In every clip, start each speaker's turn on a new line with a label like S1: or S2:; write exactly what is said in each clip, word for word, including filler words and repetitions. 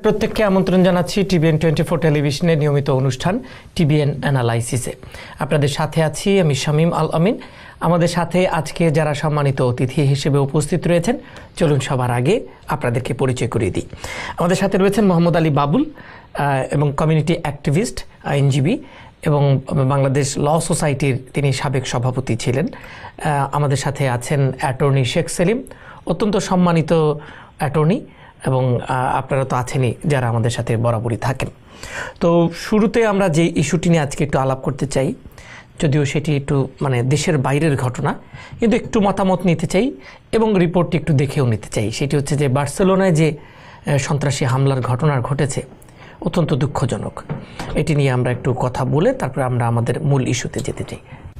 S1: প্রত্যেককে আমন্ত্রণ জানাচ্ছি টিবিএন টোয়েন্টি ফোর টেলিভিশনের নিয়মিত অনুষ্ঠান টিবিএন অ্যানালাইসিসে। আপনাদের সাথে আছি আমি শামীম আল আমিন। আমাদের সাথে আজকে যারা সম্মানিত অতিথি হিসেবে উপস্থিত রয়েছেন, চলুন সবার আগে আপনাদেরকে পরিচয় করিয়ে দিই। আমাদের সাথে রয়েছেন মোহাম্মদ আলী বাবুল এবং কমিউনিটি অ্যাক্টিভিস্ট, আইনজীবী এবং বাংলাদেশ ল সোসাইটির তিনি সাবেক সভাপতি ছিলেন। আমাদের সাথে আছেন অ্যাটর্নি শেখ সেলিম, অত্যন্ত সম্মানিত অ্যাটর্নি, এবং আপনারা তো আছেনই যারা আমাদের সাথে বরাবরই থাকেন। তো শুরুতে আমরা যে ইস্যুটি নিয়ে আজকে একটু আলাপ করতে চাই, যদিও সেটি একটু মানে দেশের বাইরের ঘটনা, কিন্তু একটু মতামত নিতে চাই এবং রিপোর্টটি একটু দেখেও নিতে চাই। সেটি হচ্ছে যে বার্সেলোনায় যে সন্ত্রাসী হামলার ঘটনা ঘটেছে, অত্যন্ত দুঃখজনক। এটি নিয়ে আমরা একটু কথা বলে তারপরে আমরা আমাদের মূল ইস্যুতে যেতে চাই।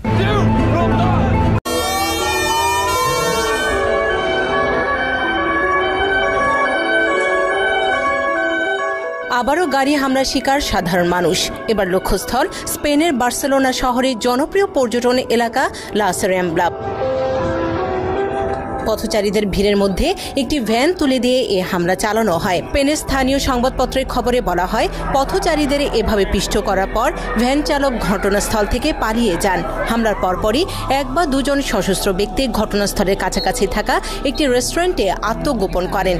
S2: আবারও গাড়ি হামলার শিকার সাধারণ মানুষ। এবার লক্ষ্যস্থল স্পেনের বার্সেলোনা শহরের জনপ্রিয় পর্যটন এলাকা লাস র্যাম্বলা। পথচারীদের ভিড়ের মধ্যে একটি ভ্যান তুলে দিয়ে এ হামলা চালানো হয়। স্পেনের স্থানীয় সংবাদপত্রের খবরে বলা হয়, পথচারীদের এভাবে পিষ্ট করার পর ভ্যান চালক ঘটনাস্থল থেকে পালিয়ে যান। হামলার পরপরই এক বা দুজন সশস্ত্র ব্যক্তি ঘটনাস্থলের কাছাকাছি থাকা একটি রেস্টুরেন্টে আত্মগোপন করেন।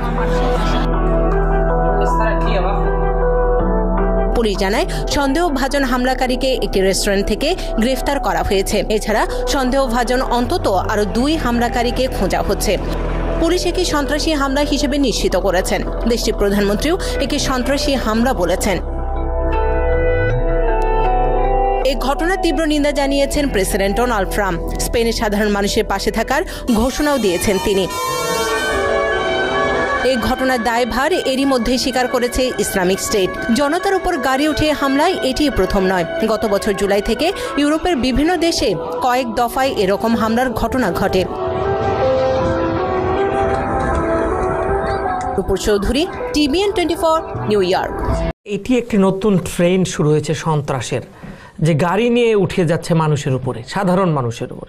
S2: পুলিশ জানায়, সন্দেহভাজন হামলাকারীকে একটি রেস্টুরেন্ট থেকে গ্রেফতার করা হয়েছে। এছাড়া সন্দেহভাজন অন্তত আরও দুই হামলাকারীকে খোঁজা হচ্ছে। পুলিশ একে সন্ত্রাসী হামলা হিসেবে নিশ্চিত করেছেন। দেশটির প্রধানমন্ত্রীও একে সন্ত্রাসী হামলা বলেছেন। এই ঘটনার তীব্র নিন্দা জানিয়েছেন প্রেসিডেন্ট ডোনাল্ড ট্রাম্প। স্পেনের সাধারণ মানুষের পাশে থাকার ঘোষণাও দিয়েছেন তিনি। এই ঘটনার দায়ভার এরই মধ্যে স্বীকার করেছে ইসলামিক স্টেট। জনতার উপর গাড়ি উঠে হামলায় এটি প্রথম নয়। গত বছর জুলাই থেকে ইউরোপের বিভিন্ন দেশে কয়েক দফায় এরকম হামলার ঘটনা ঘটে। Rupar Chowdhury, TBN twenty four, New York.
S1: এটি একটি নতুন ট্রেন্ড শুরু হয়েছে সন্ত্রাসের, যে গাড়ি নিয়ে উঠে যাচ্ছে মানুষের উপরে, সাধারণ মানুষের উপরে।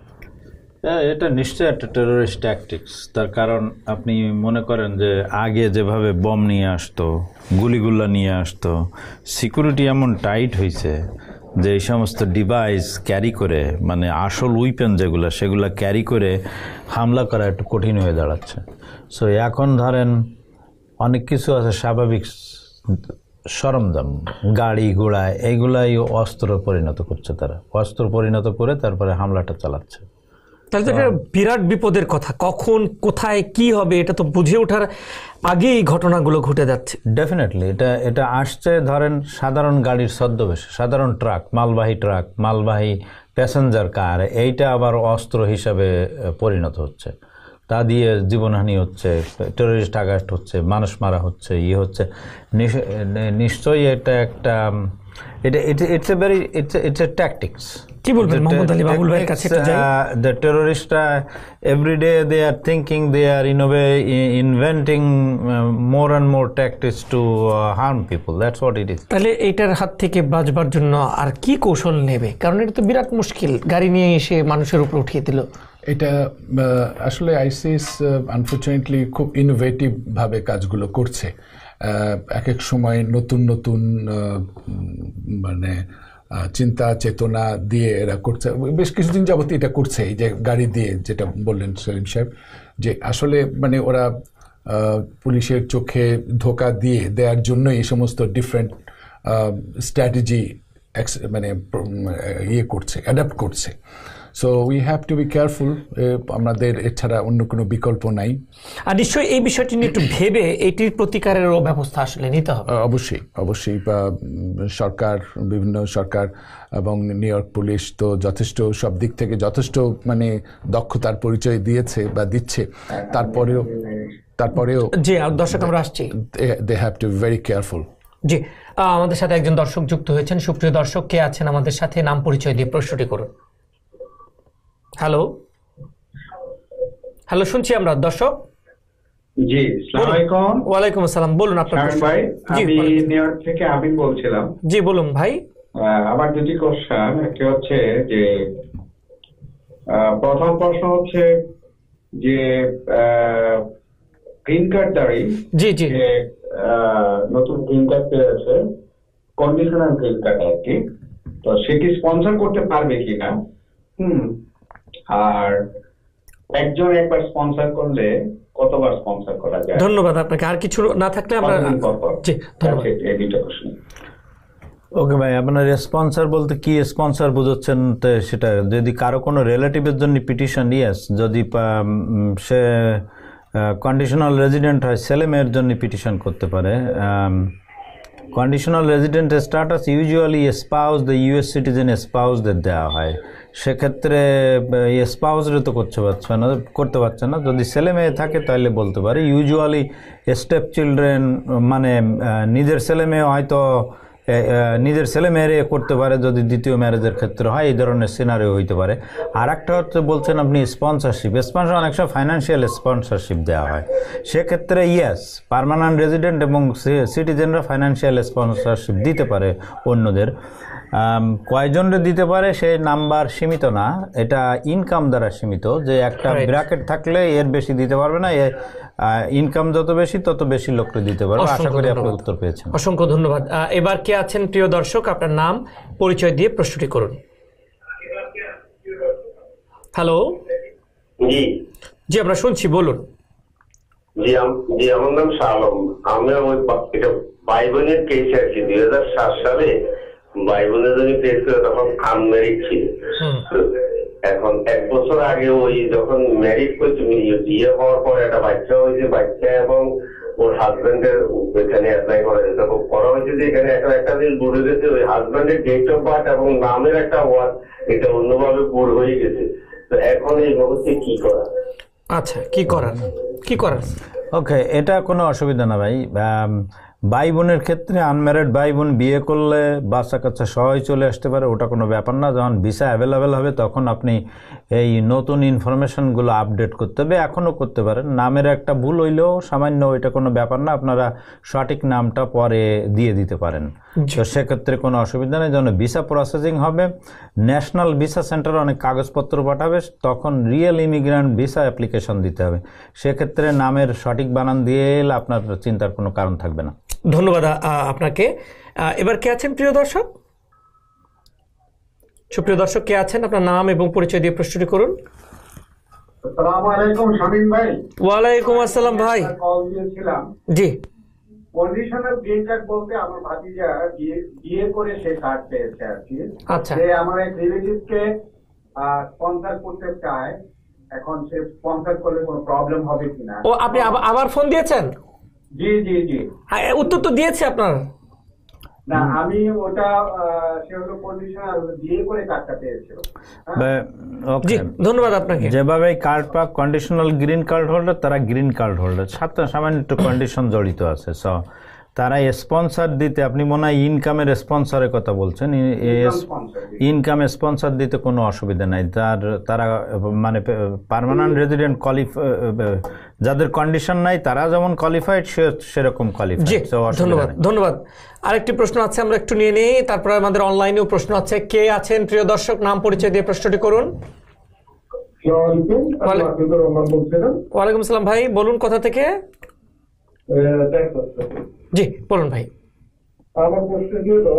S3: এটা নিশ্চয়ই একটা টেরোরিস্ট ট্যাকটিক্স। তার কারণ আপনি মনে করেন যে আগে যেভাবে বম নিয়ে আসতো, গুলিগুল্লা নিয়ে আসতো, সিকিউরিটি এমন টাইট হয়েছে যে এই সমস্ত ডিভাইস ক্যারি করে, মানে আসল উইপেন যেগুলো, সেগুলো ক্যারি করে হামলা করা একটু কঠিন হয়ে দাঁড়াচ্ছে। সো এখন ধরেন অনেক কিছু আছে স্বাভাবিক সরঞ্জাম, গাড়ি ঘোড়া, এইগুলাই অস্ত্র পরিণত করছে তারা। অস্ত্র পরিণত করে তারপরে হামলাটা চালাচ্ছে।
S1: তাহলে তো এটা বিরাট বিপদের কথা। কখন কোথায় কি হবে এটা তো বুঝে ওঠার আগেই এই ঘটনাগুলো ঘটে যাচ্ছে।
S3: ডেফিনেটলি এটা এটা আসছে ধরেন সাধারণ গাড়ির ছদ্মবেশে, সাধারণ ট্রাক, মালবাহী ট্রাক, মালবাহী প্যাসেঞ্জার কার, এইটা আবার অস্ত্র হিসাবে পরিণত হচ্ছে। তা দিয়ে জীবনহানি হচ্ছে, টেরোরিস্ট আঘাত হচ্ছে, মানুষ মারা হচ্ছে, ইয়ে হচ্ছে। নিশ্চয়ই এটা একটা এটা it's a very it's it's a tactics.
S1: কি বলবেন মোহাম্মদ আলী বাবুল ভাইয়ের কাছে একটু যাই।
S3: দ্য টেররিস্টরা everyday they are thinking, they are in a way inventing more and more tactics to harm people. That's what it is. তাহলে
S1: এইটার হাত থেকে বাঁচবার জন্য আর কি কৌশল নেবে? কারণ এটা তো বিরাট মুশকিল, গাড়ি নিয়ে এসে মানুষের উপর উঠিয়ে দিল।
S4: এটা আসলে আইসিস আনফর্চুনেটলি খুব ইনোভেটিভ ভাবে কাজগুলো করছে। এক এক সময় নতুন নতুন মানে চিন্তা চেতনা দিয়ে এরা করছে। বেশ কিছুদিন যাবত এটা করছে, এই যে গাড়ি দিয়ে, যেটা বললেন সেলিম সাহেব, যে আসলে মানে ওরা পুলিশের চোখে ধোকা দিয়ে দেওয়ার জন্য এই সমস্ত ডিফারেন্ট স্ট্র্যাটেজি মানে ইয়ে করছে, অ্যাডাপ্ট করছে। So we have to be careful. আমাদের এছাড়া অন্য কোনো বিকল্প নাই।
S1: আর নিশ্চয়ই এই বিষয়টি নিয়ে একটু ভেবে এটির প্রতিকারেরও ব্যবস্থা আসলে নিতে হবে।
S4: অবশ্যই অবশ্যই সরকার, বিভিন্ন সরকার এবং নিউ ইয়র্ক পুলিশ তো যথেষ্ট সব দিক থেকে যথেষ্ট মানে দক্ষতার পরিচয় দিয়েছে বা দিচ্ছে। তারপরেও তারপরেও
S1: জি দর্শক আমরা আসছি,
S4: they have to be very careful.
S1: জি আমাদের সাথে একজন দর্শক যুক্ত হয়েছেন। সুপ্রিয় দর্শক, কে আছেন আমাদের সাথে? নাম পরিচয় দিয়ে প্রশ্নটি করুন। হ্যালো হ্যালো শুনছি আমরা। দর্শক
S5: জি, আসসালামু আলাইকুম।
S1: ওয়ালাইকুম আসসালাম, বলুন আপনার প্রশ্ন।
S5: ভাই, আমি নিউ ইয়র্ক থেকে আবিদ বলছিলাম।
S1: জি বলুন ভাই।
S5: আমার দুটি কোশ্চেন। একটি হচ্ছে যে প্রথম প্রশ্ন হচ্ছে যে গ্রিন কার্ডধারী
S1: জি জি
S5: যে আহ, নতুন গ্রিন কার্ড পেয়েছে, কন্ডিশনাল গ্রিন কার্ড আর কি, তো সেটি স্পন্সর করতে পারবে কিনা। হুম আর একজন একবার স্পন্সর করলে কতবার স্পন্সর করা যায়?
S1: ধন্যবাদ আপনাকে। আর কিছু না থাকলে আমরা
S5: কতদিন পর পর?
S1: জি ধন্যবাদ।
S5: That's it, এই দুইটা প্রশ্ন।
S3: ওকে ভাই, আপনার স্পন্সর বলতে কি স্পন্সর বুঝাচ্ছেন? তো সেটা যদি কারো কোনো রিলেটিভের জন্য পিটিশন, ইয়েস, যদি উম, সে কন্ডিশনাল রেজিডেন্ট হয়, ছেলে মেয়ের জন্য পিটিশন করতে পারে। Conditional resident status usually spouse, the US citizen স্পাউসদের দেওয়া হয়। সেক্ষেত্রে স্পাউসরে তো করতে পারছে না করতে পারছে না যদি ছেলে মেয়ে থাকে তাহলে বলতে পারে। ইউজুয়ালি স্টেপ চিলড্রেন মানে নিজের ছেলে মেয়ে হয়তো নিজের ছেলে মেয়েরে করতে পারে যদি দ্বিতীয় ম্যারেজের ক্ষেত্রে হয়, এই ধরনের সিনারিও হইতে পারে। আর একটা হচ্ছে বলছেন আপনি স্পন্সরশিপ, স্পন্সর অনেক সময় ফাইন্যান্সিয়াল স্পন্সরশিপ দেওয়া হয়। সেক্ষেত্রে ইয়েস, পার্মানেন্ট রেজিডেন্ট এবং সিটিজেনরা ফাইন্যান্সিয়াল স্পন্সরশিপ দিতে পারে অন্যদের। কয়জনরে দিতে পারে সেই নাম্বার সীমিত না, এটা ইনকাম দ্বারা সীমিত, যে একটা ব্র্যাকেট থাকলে এর বেশি দিতে পারবে না, ইনকাম যত বেশি তত বেশি লোককে দিতে পারবে। আশা করি আপনি উত্তর পেয়েছেন।
S1: অসংখ্য ধন্যবাদ। এবার কে আছেন প্রিয় দর্শক, আপনার নাম পরিচয় দিয়ে প্রশ্নটি করুন। হ্যালো।
S6: জি
S1: জি আমরা শুনছি, বলুন।
S6: জি জি আমার নাম শালম। আমি ওই ভাই বোনের কেস আর কি দুই হাজার সাত সালে ভাই বোনের জন্য কেস করে, তখন আনম্যারিড ছিল। এখন এক বছর আগে ওই যখন ম্যারিড করছে, বিয়ে হওয়ার পর একটা বাচ্চা হয়েছে, বাচ্চা এবং ওর হাজবেন্ডের এখানে অ্যাপ্লাই করা যেত করা হয়েছে যে এখানে একটা একটা দিন ভুলে গেছে, ওই হাজবেন্ডের ডেট অফ বার্থ এবং নামের একটা ওয়ার্ড এটা অন্যভাবে ভুল হয়ে গেছে। তো এখন এই মুহূর্তে কি করা?
S1: আচ্ছা, কি করার কি করার
S3: ওকে, এটা কোনো অসুবিধা না ভাই। ভাই বোনের ক্ষেত্রে আনম্যারিড ভাই বোন বিয়ে করলে বাচ্চা কাচ্চা সবাই চলে আসতে পারে, ওটা কোনো ব্যাপার না। যখন ভিসা অ্যাভেলেবেল হবে তখন আপনি এই নতুন ইনফরমেশনগুলো আপডেট করতে হবে, এখনও করতে পারেন। নামের একটা ভুল হইলেও সামান্য, ওইটা কোনো ব্যাপার না, আপনারা সঠিক নামটা পরে দিয়ে দিতে পারেন। তো সেক্ষেত্রে কোনো অসুবিধা নেই। যখন ভিসা প্রসেসিং হবে, ন্যাশনাল ভিসা সেন্টার অনেক কাগজপত্র পাঠাবে, তখন রিয়েল ইমিগ্রান্ট ভিসা অ্যাপ্লিকেশন দিতে হবে। সেক্ষেত্রে নামের সঠিক বানান দিয়ে এলে আপনার চিন্তার কোনো কারণ থাকবে না।
S1: ধন্যবাদ আপনাকে। এবার কে আছেন প্রিয় দর্শক? সুপ্রিয় দর্শক কে আছেন, আপনার নাম এবং পরিচয় দিয়ে প্রশ্নটি করুন।
S5: আসসালামু আলাইকুম শামীম ভাই।
S1: ওয়ালাইকুম আসসালাম ভাই।
S5: কল দিয়েছিলাম।
S1: জি।
S5: কন্ডিশনাল গ্রিন কার্ড বলতে আমার ভাতিজা বিয়ে বিয়ে করে সে কার্ড পেয়েছে আর কি।
S1: আচ্ছা।
S5: সে আমার এক রিলেটিভকে স্পন্সর করতে চায়, এখন সে স্পন্সর করলে কোনো প্রবলেম হবে কিনা?
S1: ও আপনি আবার ফোন দিয়েছেন?
S5: জি জি জি।
S1: হ্যাঁ, উত্তর তো দিয়েছি আপনার।
S5: না, আমি ওটা সে হলো কন্ডিশনাল বিয়ে করে কার্ডটা পেয়েছিল।
S1: জি ধন্যবাদ আপনাকে।
S3: যেভাবে কার্ড পাক কন্ডিশনাল গ্রিন কার্ড হোল্ডার, তারা গ্রিন কার্ড হোল্ডার, সাথে সামান্য একটু কন্ডিশন জড়িত আছে। সো তারা স্পন্সর দিতে, আপনি মনে হয় ইনকামের স্পন্সরের কথা বলছেন, ইনকাম স্পন্সর দিতে কোনো অসুবিধা নাই। তার তারা মানে পার্মানেন্ট রেজিডেন্ট কোয়ালিফাই, যাদের কন্ডিশন নাই তারা যেমন কোয়ালিফাইড সেরকম কোয়ালিফাইড।
S1: ধন্যবাদ ধন্যবাদ। আরেকটি প্রশ্ন আছে, আমরা একটু নিয়ে নিই, তারপরে আমাদের অনলাইনেও প্রশ্ন আছে। কে আছেন প্রিয় দর্শক, নাম পরিচয় দিয়ে প্রশ্নটি করুন। ওয়ালাইকুম আসসালাম ভাই, বলুন কোথা থেকে? জি বলুন ভাই।
S5: আমার প্রশ্নটি হলো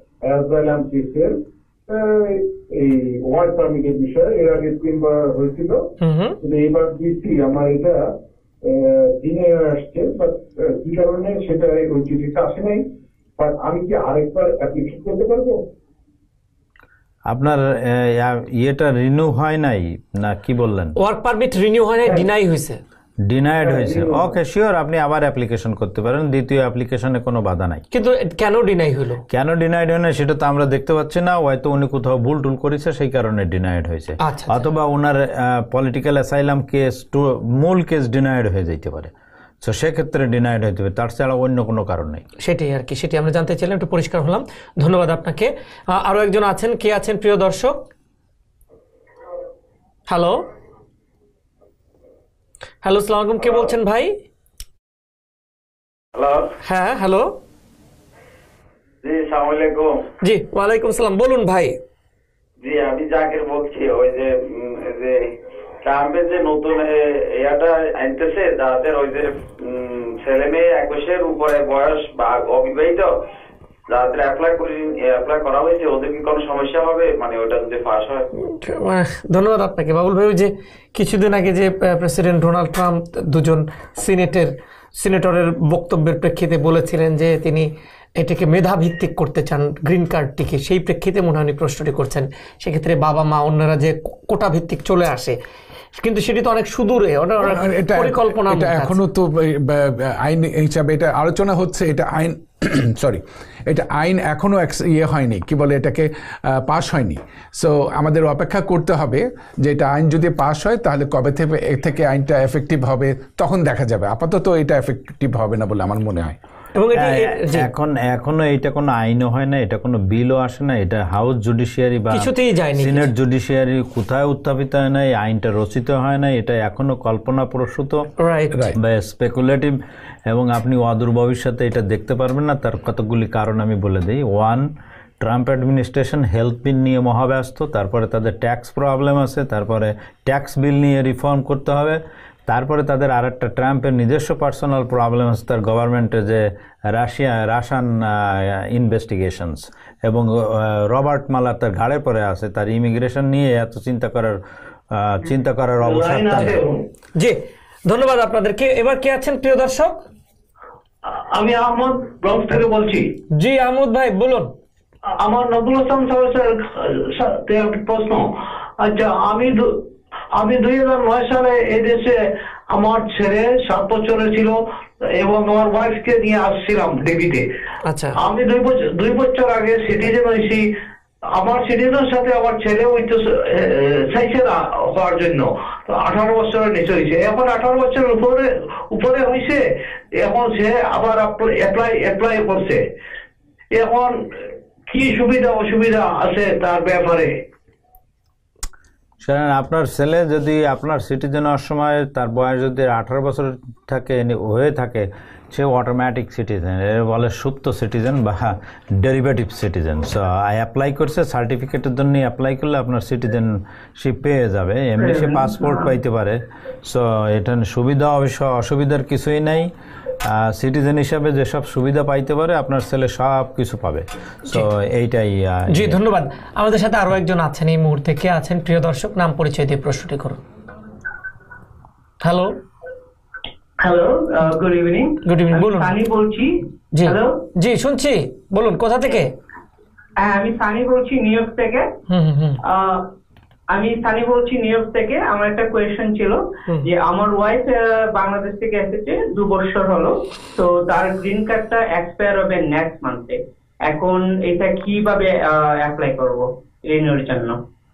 S5: এই ওয়ার্ক পারমিটের বিষয়ে এর আগে তিনবার হয়েছিল, কিন্তু এইবার দিচ্ছি আমার এটা দিনে আসছে, বাট কি কারণে সেটা ওই চিঠিটা আসে নাই, বাট আমি কি আরেকবার অ্যাপ্লিকেশন করতে পারবো?
S3: আপনার ইয়েটা রিনিউ হয় নাই না কি বললেন?
S1: ওয়ার্ক পারমিট রিনিউ হয় নাই, ডিনাই হয়েছে।
S3: ডিনাইড হয়েছে, ওকে শিওর, আপনি আবার অ্যাপ্লিকেশন করতে পারেন, দ্বিতীয় অ্যাপ্লিকেশনে কোনো বাধা নাই।
S1: কিন্তু কেন ডিনাই হলো?
S3: কেন ডিনাইড হয় না সেটা তো আমরা দেখতে পাচ্ছি না, হয়তো উনি কোথাও ভুল টুল করেছে সেই কারণে ডিনাইড হয়েছে, অথবা ওনার পলিটিক্যাল অ্যাসাইলাম কেস মূল কেস ডিনাইড হয়ে যেতে পারে। তো সেক্ষেত্রে ডিনাইড হইতে হবে, তার ছাড়া অন্য কোনো কারণ নেই।
S1: সেটাই আর কি, সেটি আমরা জানতে চাইলাম, একটু পরিষ্কার হলাম। ধন্যবাদ আপনাকে। আরো একজন আছেন, কে আছেন প্রিয় দর্শক? হ্যালো হ্যালো আসসালামু আলাইকুম, কে বলছেন ভাই?
S6: হ্যালো।
S1: হ্যাঁ হ্যালো।
S6: জি আসসালামু আলাইকুম।
S1: জি ওয়ালাইকুম আসসালাম, বলুন ভাই।
S6: জি আমি জাকির বলছি। ওই যে যে ট্রাম্পের যে নতুন ইয়াটা আনতেছে, যাদের ওই যে
S7: ছেলে মেয়ে একুশের উপরে বয়স বা অবিবাহিত যাদের অ্যাপ্লাই করে অ্যাপ্লাই করা হয়েছে ওদের কি কোনো সমস্যা হবে, মানে ওটা যদি পাস হয়?
S1: ধন্যবাদ আপনাকে বাবুল ভাই। যে কিছুদিন আগে যে প্রেসিডেন্ট ডোনাল্ড ট্রাম্প দুজন সিনেটের সিনেটরের বক্তব্যের প্রেক্ষিতে বলেছিলেন যে তিনি এটাকে মেধাভিত্তিক করতে চান গ্রিন কার্ডটিকে, সেই প্রেক্ষিতে মনে হয় প্রশ্নটি করছেন। সেক্ষেত্রে বাবা মা অন্যরা যে কোটা ভিত্তিক চলে আসে, কিন্তু সেটি তো অনেক সুদূরে, পরিকল্পনা
S4: এখনো তো আইন হিসাবে এটা আলোচনা হচ্ছে। এটা আইন সরি এটা আইন এখনো ইয়ে হয়নি, কি বলে এটাকে পাস হয়নি। সো আমাদের অপেক্ষা করতে হবে যে এটা আইন যদি পাস হয় তাহলে কবে থেকে এ থেকে আইনটা এফেক্টিভ হবে তখন দেখা যাবে। আপাতত এটা এফেক্টিভ হবে না বলে আমার মনে হয়।
S3: এখন এখনো এটা কোনো আইনও হয় না, এটা কোনো বিলও আসে না, এটা হাউস জুডিশিয়ারি বা সিনেট জুডিশিয়ারি কোথায় উত্থাপিত হয় না, এই আইনটা রচিত হয় না, এটা এখনো কল্পনা প্রসূত বা স্পেকুলেটিভ, এবং আপনি অদূর ভবিষ্যতে এটা দেখতে পারবেন না। তার কতগুলি কারণ আমি বলে দিই। One, Trump administration health bill নিয়ে মহাব্যস্ত, তারপরে তাদের ট্যাক্স প্রবলেম আছে, তারপরে ট্যাক্স বিল নিয়ে রিফর্ম করতে হবে, তারপরে তাদের আর একটা ট্রাম্পের নিজস্ব পার্সোনাল প্রবলেম আছে তার গভর্নমেন্টে, যে রাশিয়া রাশিয়ান ইনভেস্টিগেশনস, এবং রবার্ট মালার তার ঘাড়ে পড়ে আছে, তার ইমিগ্রেশন নিয়ে এত চিন্তা করার চিন্তা করার অবসর।
S1: জি ধন্যবাদ আপনাদেরকে। এবার কে আছেন প্রিয় দর্শক?
S8: আমি আহমদ ব্রঙ্কস থেকে বলছি।
S1: জি আহমদ ভাই বলুন।
S8: আমার নজরুল হাসান স্যার প্রশ্ন। আচ্ছা, আমি আমি দুই হাজার নয় সালে এই দেশে আমার ছেলে সাত বছরের ছিল এবং আমার ওয়াইফকে নিয়ে আসছিলাম ডিবিতে।
S1: আচ্ছা,
S8: আমি দুই বছর দুই বছর আগে সিটিজেন হয়েছি। আমার সিটিজেনের সাথে আমার ছেলে ওই তো চাইছে না হওয়ার জন্য, আঠারো বছরের নিচে হয়েছে। এখন আঠারো বছরের উপরে উপরে হয়েছে, এখন সে আবার অ্যাপ্লাই অ্যাপ্লাই করছে। এখন কি সুবিধা অসুবিধা আছে তার ব্যাপারে?
S3: শোনেন, আপনার ছেলে যদি আপনার সিটিজেন হওয়ার সময় তার বয়স যদি আঠারো বছর থাকে হয়ে থাকে, সে অটোমেটিক সিটিজেন, এর বলে সুপ্ত সিটিজেন বা ডেরিভেটিভ সিটিজেন। সো অ্যাপ্লাই করছে, সার্টিফিকেটের জন্য অ্যাপ্লাই করলে আপনার সিটিজেনশিপ পেয়ে যাবে, এমনি সে পাসপোর্ট পাইতে পারে। সো এটা সুবিধা অবশ্য অসুবিধার কিছুই নাই। সিটিজেন হিসাবে যেসব সুবিধা পাইতে পারে আপনার ছেলে সব কিছু পাবে। তো এইটাই।
S1: জি ধন্যবাদ। আমাদের সাথে আরো একজন আছেন এই মুহূর্তে। কে আছেন প্রিয় দর্শক? নাম পরিচয় দিয়ে প্রশ্নটি করুন। Hello
S8: hello, good evening.
S1: Good evening, বলুন।
S8: সানি বলছি।
S1: জি হ্যালো, জি শুনছি, বলুন। কোথা থেকে?
S8: হ্যাঁ, আমি সানি বলছি নিউ ইয়র্ক থেকে।
S1: হুম হুম
S8: আমি সানি বলছি নিউ ইয়র্ক থেকে। আমার একটা কোয়েশ্চেন ছিল যে আমার ওয়াইফ বাংলাদেশ থেকে এসেছে দু বছর হলো, তো তার গ্রিন কার্ডটা এক্সপায়ার হবে নেক্সট মান্থে। এখন এটা কিভাবে অ্যাপ্লাই করব রিনিউর জন্য?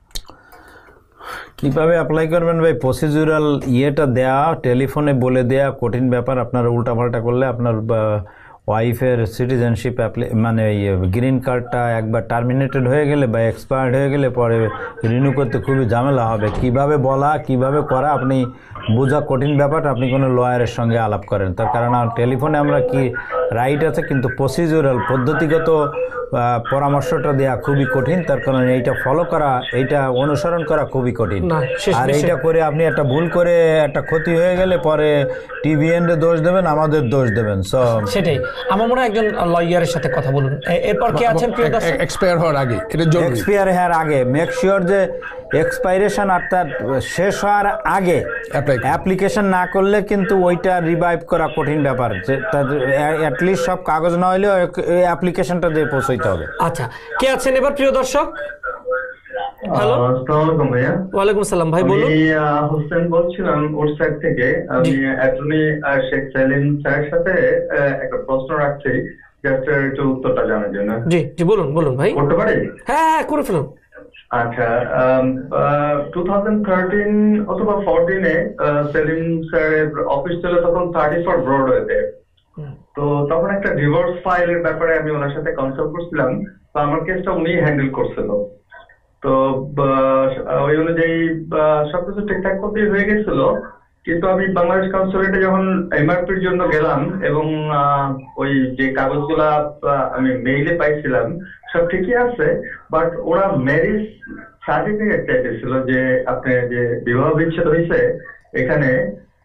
S3: কিভাবে অ্যাপ্লাই করবেন ভাই? প্রসিডিউরাল ইয়েটা দেয়া, টেলিফোনে বলে দেয়া কঠিন ব্যাপার। আপনারা উল্টাপাল্টা করলে আপনার ওয়াইফের সিটিজেনশিপ মানে গ্রিন কার্ডটা একবার টার্মিনেটেড হয়ে গেলে বা এক্সপায়ার্ড হয়ে গেলে পরে রিনিউ করতে খুবই ঝামেলা হবে। কিভাবে বলা, কিভাবে করা আপনি বোঝা কঠিন ব্যাপার। আপনি কোনো লয়ারের সঙ্গে আলাপ করেন, তার কারণ টেলিফোনে আমরা কি রাইট আছে, কিন্তু প্রসিডিউরাল পদ্ধতিগত পরামর্শটা দেওয়া খুবই কঠিন। তার কারণ এইটা ফলো করা, এইটা অনুসরণ করা খুবই কঠিন। আর এইটা করে আপনি একটা ভুল করে একটা ক্ষতি হয়ে গেলে পরে টিভিএন এর দোষ দেবেন, আমাদের দোষ দেবেন। সো
S1: সেটাই। আমার মনে হয় একজন লয়ারের সাথে কথা বলুন। এরপর কি আছেন প্রিয় দর্শক?
S4: এক্সপায়ার হওয়ার আগে, এটা জরুরি।
S3: এক্সপায়ার হওয়ার আগে মেক শিওর যে এক্সপাইরেশন অর্থাৎ শেষ হওয়ার আগে অ্যাপ্লিকেশন না করলে কিন্তু ওইটা রিভাইভ করা কঠিন ব্যাপার। অ্যাটলিস্ট সব কাগজ না হলেও অ্যাপ্লিকেশনটা দিয়ে পৌঁছাইতে হবে।
S1: আচ্ছা, কে আছেন এবার প্রিয় দর্শক? হ্যালো, আসসালামু আলাইকুম ভাইয়া। ওয়ালাইকুম আসসালাম ভাই, বলুন।
S9: আমি হোসেন বলছিলাম ওরসাইড থেকে। আমি অ্যাটর্নি শেখ সেলিম স্যারের সাথে একটা প্রশ্ন রাখছি, জাস্ট একটু উত্তরটা জানার জন্য।
S1: জি জি বলুন বলুন ভাই।
S9: করতে পারি?
S1: হ্যাঁ হ্যাঁ করে ফেলুন।
S9: আচ্ছা, টু থাউজেন্ড থার্টিন অথবা ফোরটিনে সেলিম স্যারের অফিস ছিল তখন থার্টি ফোর ব্রডওয়েতে। তো তখন একটা ডিভোর্স ফাইলের ব্যাপারে আমি ওনার সাথে কনসাল্ট করছিলাম, তো আমার কেসটা উনি হ্যান্ডেল করছিল। তো ওই অনুযায়ী সবকিছু ঠিকঠাক মতোই হয়ে গেছিল, কিন্তু আমি বাংলাদেশ কনসুলেটে যখন এমআরপির জন্য গেলাম এবং ওই যে কাগজগুলা আমি মেইলে পাইছিলাম সব ঠিকই আছে, বাট ওরা ম্যারেজ সার্টিফিকেট চাইতেছিল যে আপনি যে বিবাহ বিচ্ছেদ হয়েছে এখানে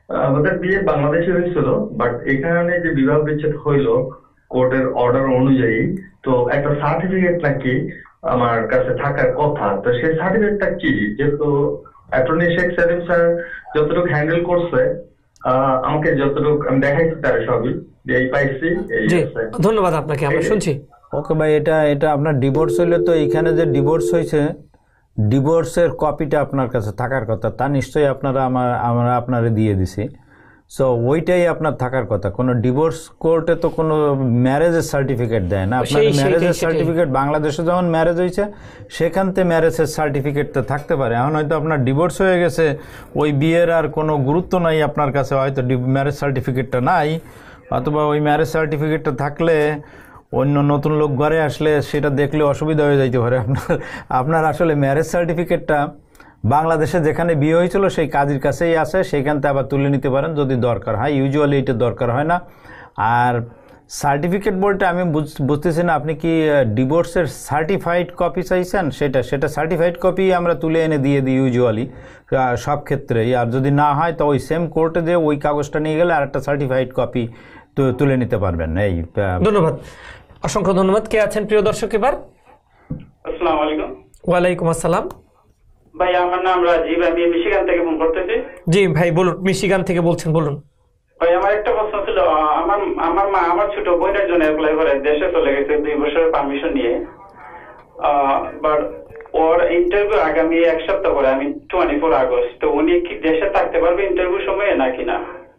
S9: আমাদের বিয়ে বাংলাদেশে হয়েছিল, বাট এখানে যে বিবাহ বিচ্ছেদ হইলো কোর্টের অর্ডার অনুযায়ী, তো একটা সার্টিফিকেট নাকি আমার কাছে থাকার কথা। তো সেই সার্টিফিকেটটা কি, যেহেতু অ্যাটর্নি শেখ সেলিম স্যার যতটুকু হ্যান্ডেল করছে, আহ, আমাকে যতটুকু আমি দেখাইছি তার সবই যে এই পাইছি এই
S1: জি
S9: আছে।
S1: ধন্যবাদ আপনাকে, আমরা শুনছি।
S3: ওকে ভাই, এটা এটা আপনার ডিভোর্স হইলে তো এইখানে যে ডিভোর্স হয়েছে ডিভোর্সের কপিটা আপনার কাছে থাকার কথা, তা নিশ্চয়ই আপনারা আমার আমরা আপনারে দিয়ে দিছি। সো ওইটাই আপনার থাকার কথা। কোনো ডিভোর্স কোর্টে তো কোনো ম্যারেজের সার্টিফিকেট দেয় না। আপনার
S1: সেই- সেইটাই,
S3: ম্যারেজের
S1: সেটাই।
S3: সার্টিফিকেট বাংলাদেশে যেমন ম্যারেজ হয়েছে সেখান থেকে ম্যারেজের সার্টিফিকেট তো থাকতে পারে। এখন হয়তো আপনার ডিভোর্স হয়ে গেছে, ওই বিয়ের আর কোনো গুরুত্ব নাই আপনার কাছে, হয়তো ম্যারেজ সার্টিফিকেটটা নাই, অথবা ওই ম্যারেজ সার্টিফিকেটটা থাকলে অন্য নতুন লোক ঘরে আসলে সেটা দেখলে অসুবিধা হয়ে যাইতে পারে আপনার। আপনার আসলে ম্যারেজ সার্টিফিকেটটা বাংলাদেশে যেখানে বিয়ে হয়েছিল সেই কাজের কাছেই আছে, সেইখান থেকে আবার তুলে নিতে পারেন যদি দরকার হয়। ইউজুয়ালি এটা দরকার হয় না। আর সার্টিফিকেট বলতে আমি বুঝ- বুঝতেছি না আপনি কি ডিভোর্সের সার্টিফাইড কপি চাইছেন, সেটা সেটা সার্টিফাইড কপি আমরা তুলে এনে দিয়ে দিই ইউজুয়ালি সব ক্ষেত্রেই। আর যদি না হয় তো ওই সেম কোর্টে যে ওই কাগজটা নিয়ে গেলে আর একটা সার্টিফাইড কপি তুলে নিতে পারবেন। এই আহ,
S1: ধন্যবাদ, অসংখ্য ধন্যবাদ। কে আছেন প্রিয় দর্শক এবার?
S7: আসসালামু আলাইকুম
S1: ওয়ালাইকুম আসসালাম।
S7: ভাই, আমার নাম রাজীব, আমি মিশিগান থেকে ফোন করতেছি।
S1: জি ভাই বলুন, মিশিগান থেকে বলছেন, বলুন।
S7: ভাই, আমার একটা প্রশ্ন ছিল। আমার আমার মা আমার ছোট বোনের জন্য অ্যাপ্লাই করে দেশে চলে গেছে দুই বছরের পারমিশন নিয়ে, বাট ওর ইন্টারভিউ আগামী এক সপ্তাহ পরে, আমি টোয়েন্টি ফোর আগস্ট। তো উনি কি দেশে থাকতে পারবে ইন্টারভিউ সময়ে নাকি না?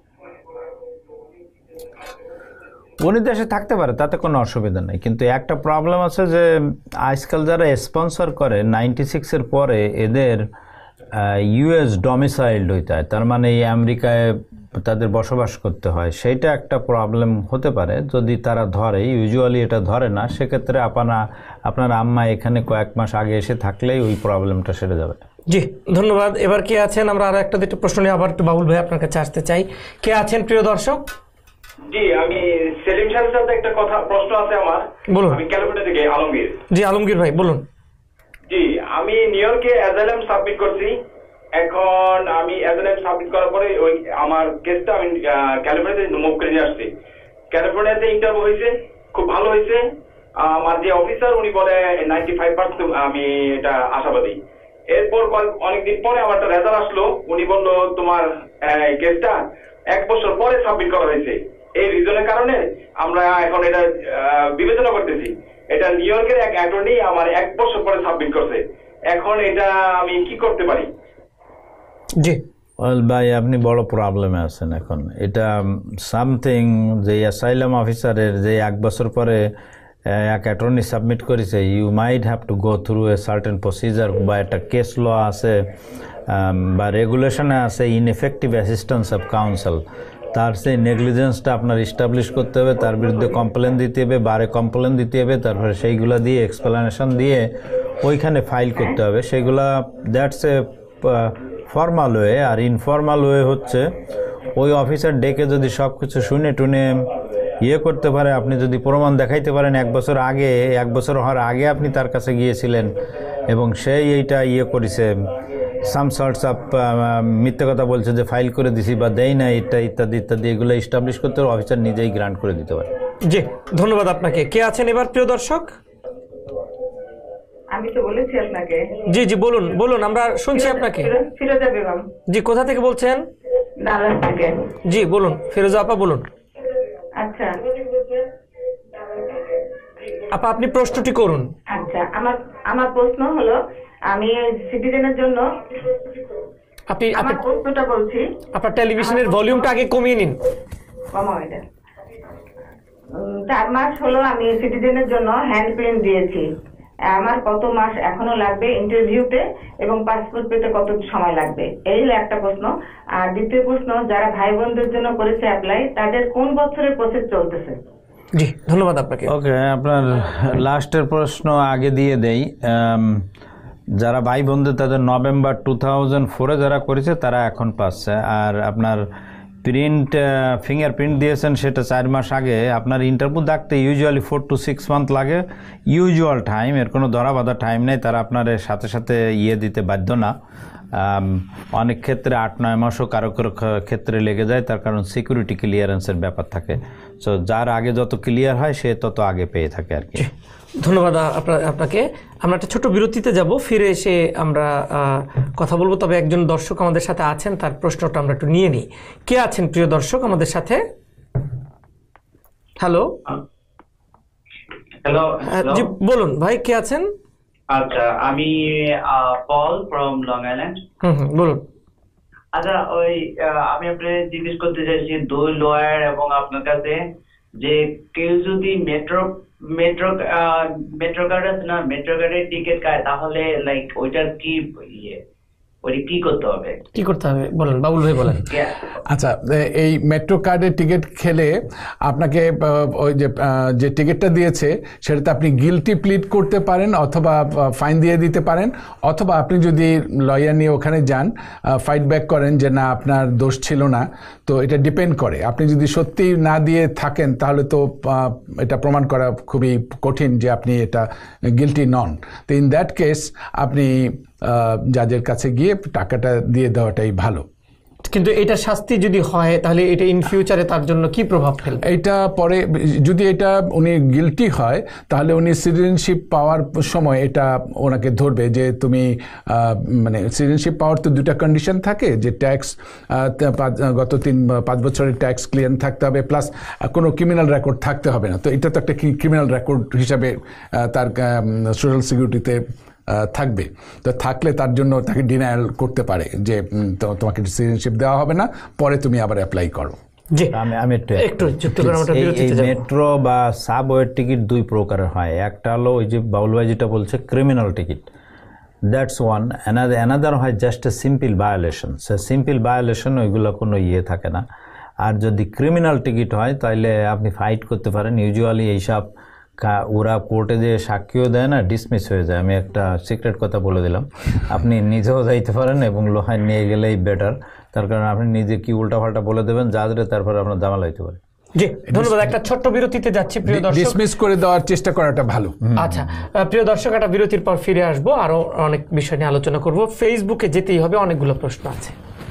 S3: উনি দেশে থাকতে পারে, তাতে কোনো অসুবিধা নেই, কিন্তু একটা প্রবলেম আছে যে আজকাল যারা স্পন্সর করে নাইনটি সিক্সের পরে এদের ইউএস ডমিসাইল্ড হইতে হয়, তার মানে এই আমেরিকায় তাদের বসবাস করতে হয়। সেইটা একটা প্রবলেম হতে পারে যদি তারা ধরে। ইউজুয়ালি এটা ধরে না, সেক্ষেত্রে আপনারা আপনার আম্মা এখানে কয়েক মাস আগে এসে থাকলেই ওই প্রবলেমটা সেরে যাবে।
S1: জি ধন্যবাদ। এবার কে আছেন? আমরা আরো একটা দুটো প্রশ্ন নিয়ে আবার একটু বাবুল ভাই আপনার কাছে আসতে চাই। কে আছেন প্রিয় দর্শক?
S7: জি, আমি সেলিম সাহেবের সাথে একটা কথা প্রশ্ন আছে আমার।
S1: বলুন।
S7: আমি ক্যালিফোর্নিয়া থেকে আলমগীর।
S1: জি আলমগীর ভাই বলুন।
S7: জি, আমি নিউ ইয়র্কে অ্যাজাইলাম সাবমিট করছি। এখন আমি অ্যাজাইলাম সাবমিট করার পরে ওই আমার কেসটা আমি ক্যালিফোর্নিয়াতে মুভ করে নিয়ে আসছি। ক্যালিফোর্নিয়াতে ইন্টারভিউ হয়েছে, খুব ভালো হয়েছে। আমার যে অফিসার উনি বলে নাইনটি ফাইভ পার্সেন্ট আমি এটা আশাবাদী। এরপর অনেকদিন পরে আমার একটা রেজাল্ট আসলো, উনি বললো তোমার কেসটা এক বছর পরে সাবমিট করা হয়েছে। এই রিজনের কারণে আমরা এখন এটা বিবেচনা করতেছি। এটা নিউ ইয়র্কের এক অ্যাটর্নি আমার এক বছর পরে সাবমিট করছে। এখন এটা আমি কি করতে পারি?
S1: জি
S3: ওয়েল ভাই, আপনি বড় প্রবলেমে আছেন এখন। এটা সামথিং যে অ্যাসাইলাম অফিসারের যে এক বছর পরে এক অ্যাটর্নি সাবমিট করেছে, you might have to go through a certain procedure, বা একটা কেস ল আছে বা রেগুলেশনে আছে ইনএফেক্টিভ অ্যাসিস্ট্যান্স অফ কাউন্সিল। তার সেই নেগলিজেন্সটা আপনার ইস্টাবলিশ করতে হবে, তার বিরুদ্ধে কমপ্লেন দিতে হবে, বারে কমপ্লেন দিতে হবে, তারপরে সেইগুলো দিয়ে এক্সপ্লেনেশন দিয়ে ওইখানে ফাইল করতে হবে। সেগুলা দ্যাটস এ ফর্মাল ওয়ে। আর ইনফর্মাল ওয়ে হচ্ছে ওই অফিসার ডেকে যদি সব কিছু শুনে টুনে ইয়ে করতে পারে, আপনি যদি প্রমাণ দেখাইতে পারেন এক বছর আগে, এক বছর হওয়ার আগে আপনি তার কাছে গিয়েছিলেন এবং সেই এইটা ইয়ে করেছে, সাম সর্টস অফ মিথ্যে কথা বলছে যে ফাইল করে দিছি বা দেই না, এটা ইত্যাদি ইত্যাদি, এগুলো এস্টাবলিশ করতে অফিসার নিজেই গ্রান্ট করে দিতে পারে।
S1: জি ধন্যবাদ আপনাকে। কে আছেন এবার প্রিয় দর্শক?
S10: আমি তো বলেছি আপনাকে।
S1: জি জি বলুন বলুন, আমরা শুনছি আপনাকে।
S10: ফিরোজা বেগম।
S1: জি কোথা থেকে বলছেন?
S10: ডালাস থেকে।
S1: জি বলুন ফিরোজা আপা বলুন।
S10: আচ্ছা
S1: আপা আপনি প্রশ্নটি করুন।
S10: আচ্ছা, আমার আমার প্রশ্ন হলো, আমি সিটিজেনের জন্য
S1: আপনি
S10: আমার প্রশ্নটা বলছি।
S1: আপনার টেলিভিশনের ভলিউমটা আগে কমিয়ে নিন।
S10: কমাও এটা। উম, চার মাস হলো আমি সিটিজেনের জন্য হ্যান্ড প্রিন্ট দিয়েছি। আমার কত মাস এখনো লাগবে ইন্টারভিউতে এবং পাসপোর্ট পেতে কত সময় লাগবে, এই হলো একটা প্রশ্ন। আর দ্বিতীয় প্রশ্ন, যারা ভাই বোনদের জন্য করেছে অ্যাপ্লাই, তাদের কোন বছরের প্রসেস চলতেছে?
S1: জি ধন্যবাদ আপনাকে।
S3: ওকে, আপনার লাস্টের প্রশ্ন আগে দিয়ে দেই। যারা ভাই বোনদের তাদের নভেম্বর টু থাউজেন্ড ফোরে যারা করেছে তারা এখন পাচ্ছে। আর আপনার প্রিন্ট ফিঙ্গারপ্রিন্ট দিয়েছেন সেটা চার মাস আগে, আপনার ইন্টারভিউ ডাকতে usually four to six month লাগে, ইউজুয়াল টাইম, এর কোনো ধরা বাঁধা টাইম নেই, তারা আপনার সাথে সাথে ইয়ে দিতে বাধ্য না। অনেক ক্ষেত্রে আট নয় মাসও কারো কারো ক্ষেত্রে লেগে যায়, তার কারণ সিকিউরিটি ক্লিয়ারেন্সের ব্যাপার থাকে। সো যার আগে যত ক্লিয়ার হয় সে তত আগে পেয়ে থাকে আর কি।
S1: ধন্যবাদ আপনাকে। আমরা একটা ছোট বিরতিতে যাব, ফিরে এসে আমরা কথা বলবো। তবে একজন দর্শক আমাদের সাথে আছেন, তার প্রশ্নটা আমরা একটু নিয়ে নিই। কে আছেন প্রিয় দর্শক আমাদের সাথে? হ্যালো
S11: হ্যালো
S1: জি বলুন ভাই, কে আছেন?
S11: আচ্ছা, আমি পল ফ্রম লং আইল্যান্ড।
S1: হুম হুম বলুন।
S11: আচ্ছা, ওই আমি আপনাকে জিজ্ঞেস করতে চাইছি দুই লয়ার এবং আপনার কাছে, যে কেউ যদি মেট্রো মেট্রো মেট্রো কার্ড আছে না, মেট্রো কার্ডের টিকিট কাটে, তাহলে লাইক ওইটার কি ইয়ে ওই কি করতে হবে
S1: কি করতে হবে বলেন বাবুল ভাই বলেন।
S4: আচ্ছা, এই মেট্রো কার্ডের টিকিট খেলে আপনাকে ওই যে যে টিকিটটা দিয়েছে সেটাতে আপনি গিলটি প্লিড করতে পারেন, অথবা ফাইন দিয়ে দিতে পারেন, অথবা আপনি যদি লয়ার নিয়ে ওখানে যান, ফাইট ব্যাক করেন যে না আপনার দোষ ছিল না, তো এটা ডিপেন্ড করে। আপনি যদি সত্যি না দিয়ে থাকেন তাহলে তো এটা প্রমাণ করা খুবই কঠিন যে আপনি এটা গিলটি নন। তো ইন দ্যাট কেস আপনি জাজের কাছে গিয়ে টাকাটা দিয়ে দেওয়াটাই ভালো।
S1: কিন্তু এটা শাস্তি যদি হয় তাহলে এটা ইন ফিউচারে তার জন্য কি প্রভাব ফেলবে?
S4: এটা পরে যদি এটা উনি গিলটি হয় তাহলে উনি সিটিজেনশিপ পাওয়ার সময় এটা ওনাকে ধরবে যে তুমি মানে সিটিজেনশিপ পাওয়ার তো দুটা কন্ডিশন থাকে, যে ট্যাক্স গত তিন পাঁচ বছরের ট্যাক্স ক্লিয়ার থাকতে হবে, প্লাস কোনো ক্রিমিনাল রেকর্ড থাকতে হবে না। তো এটা তো একটা ক্রিমিনাল রেকর্ড হিসাবে তার সোশ্যাল সিকিউরিটিতে থাকবে। তো থাকলে তার জন্য তাকে ডিনায়াল করতে পারে যে তোমাকে সিটিজেনশিপ দেওয়া হবে না, পরে তুমি আবার অ্যাপ্লাই করো।
S3: মেট্রো বা সাবওয়ের টিকিট দুই প্রকারের হয়। একটা হলো ওই যে বাউল ভাই যেটা বলছে criminal ticket, that's one. Another another হয় জাস্ট এ সিম্পল ভায়োলেশন। সে সিম্পল ভায়োলেশন ওইগুলো কোনো ইয়ে থাকে না। আর যদি ক্রিমিনাল টিকিট হয় তাহলে আপনি ফাইট করতে পারেন। ইউজুয়ালি এইসব ওরা কোর্টে যে সাক্ষীও দেয় না, ডিসমিস হয়ে যায়। আমি একটা সিক্রেট কথা বলে দিলাম, আপনি নিজেও যাইতে পারেন এবং লোহায় নিয়ে গেলেই বেটার, তার কারণ আপনি নিজে কি উল্টাপাল্টা বলে দেবেন জাজরে, তারপরে আপনার জামাল হইতে পারে।
S1: জি ধন্যবাদ। একটা ছোট্ট বিরতিতে যাচ্ছি প্রিয় দর্শক,
S4: ডিসমিস করে দেওয়ার চেষ্টা করাটা ভালো।
S1: আচ্ছা প্রিয় দর্শক, একটা বিরতির পর ফিরে আসবো, আরো অনেক বিষয় নিয়ে আলোচনা করব। ফেসবুকে যেতেই হবে, অনেকগুলো প্রশ্ন আছে।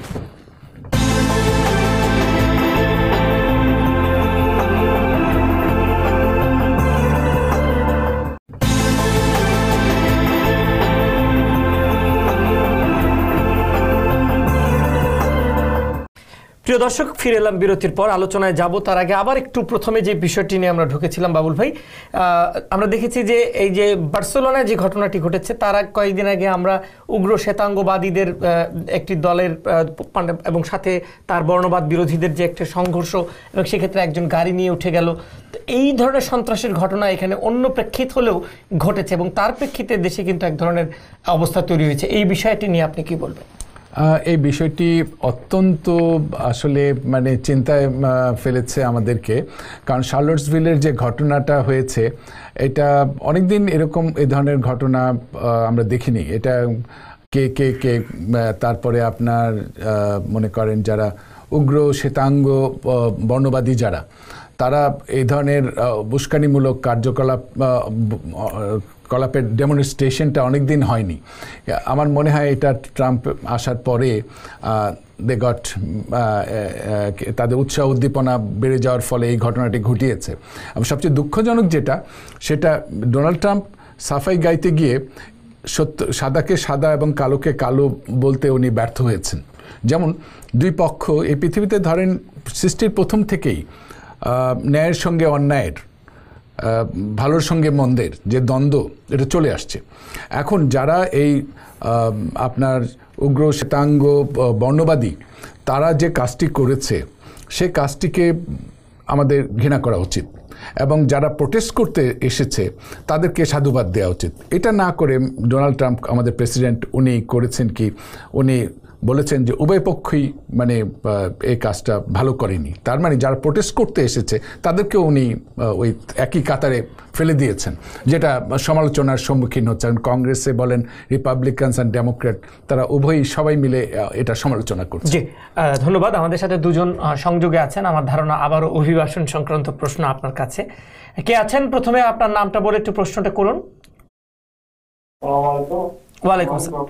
S1: প্রিয় দর্শক, ফিরে এলাম বিরতির পর, আলোচনায় যাব। তার আগে আবার একটু প্রথমে যে বিষয়টি নিয়ে আমরা ঢুকেছিলাম বাবুল ভাই, আমরা দেখেছি যে এই যে বার্সেলোনায় যে ঘটনাটি ঘটেছে তার কয়েকদিন আগে আমরা উগ্র শ্বেতাঙ্গবাদীদের একটি দলের এবং সাথে তার বর্ণবাদ বিরোধীদের যে একটা সংঘর্ষ, এবং সেক্ষেত্রে একজন গাড়ি নিয়ে উঠে গেল। এই ধরনের সন্ত্রাসের ঘটনা এখানে অন্য প্রেক্ষিত হলেও ঘটেছে, এবং তার প্রেক্ষিতে দেশে কিন্তু এক ধরনের অবস্থা তৈরি হয়েছে। এই বিষয়টি নিয়ে আপনি কি বলবেন?
S4: এই বিষয়টি অত্যন্ত আসলে মানে চিন্তায় ফেলেছে আমাদেরকে, কারণ শার্লটসভিলের যে ঘটনাটা হয়েছে এটা অনেকদিন এরকম এই ধরনের ঘটনা আমরা দেখিনি। এটা কে কে কে তারপরে আপনার মনে করেন যারা উগ্র শ্বেতাঙ্গ বর্ণবাদী যারা, তারা এই ধরনের উস্কানিমূলক কার্যকলাপ কলাপের ডেমনস্ট্রেশনটা অনেকদিন হয়নি। আমার মনে হয় এটা ট্রাম্প আসার পরে দে গট তাদের উৎসাহ উদ্দীপনা বেড়ে যাওয়ার ফলে এই ঘটনাটি ঘটিয়েছে। এবং সবচেয়ে দুঃখজনক যেটা, সেটা ডোনাল্ড ট্রাম্প সাফাই গাইতে গিয়ে সত্য সাদাকে সাদা এবং কালোকে কালো বলতে উনি ব্যর্থ হয়েছেন। যেমন দুই পক্ষ এই পৃথিবীতে ধরেন সৃষ্টির প্রথম থেকেই ন্যায়ের সঙ্গে অন্যায়ের, ভালোর সঙ্গে মন্দের যে দ্বন্দ্ব, এটা চলে আসছে। এখন যারা এই আপনার উগ্র শ্বেতাঙ্গ বর্ণবাদী, তারা যে কাজটি করেছে সে কাজটিকে আমাদের ঘৃণা করা উচিত, এবং যারা প্রোটেস্ট করতে এসেছে তাদেরকে সাধুবাদ দেওয়া উচিত। এটা না করে ডোনাল্ড ট্রাম্প আমাদের প্রেসিডেন্ট, উনি করেছেন কি, উনি বলেছেন যে উভয় পক্ষই মানে এই কাজটা ভালো করেনি, তার মানে যারা প্রোটেস্ট করতে এসেছে তাদেরকেও উনি ওই একই কাতারে ফেলে দিয়েছেন, যেটা সমালোচনার সম্মুখীন হচ্ছেন। কংগ্রেসে বলেন, রিপাবলিকানস অ্যান্ড ডেমোক্র্যাট, তারা উভয়ই সবাই মিলে এটা সমালোচনা করছে।
S1: জি ধন্যবাদ। আমাদের সাথে দুজন সংযোগে আছেন। আমার ধারণা আবারও অভিবাসন সংক্রান্ত প্রশ্ন আপনার কাছে। কে আছেন? প্রথমে আপনার নামটা বলে একটু প্রশ্নটা করুন। ওয়ালাইকুম আসসালাম।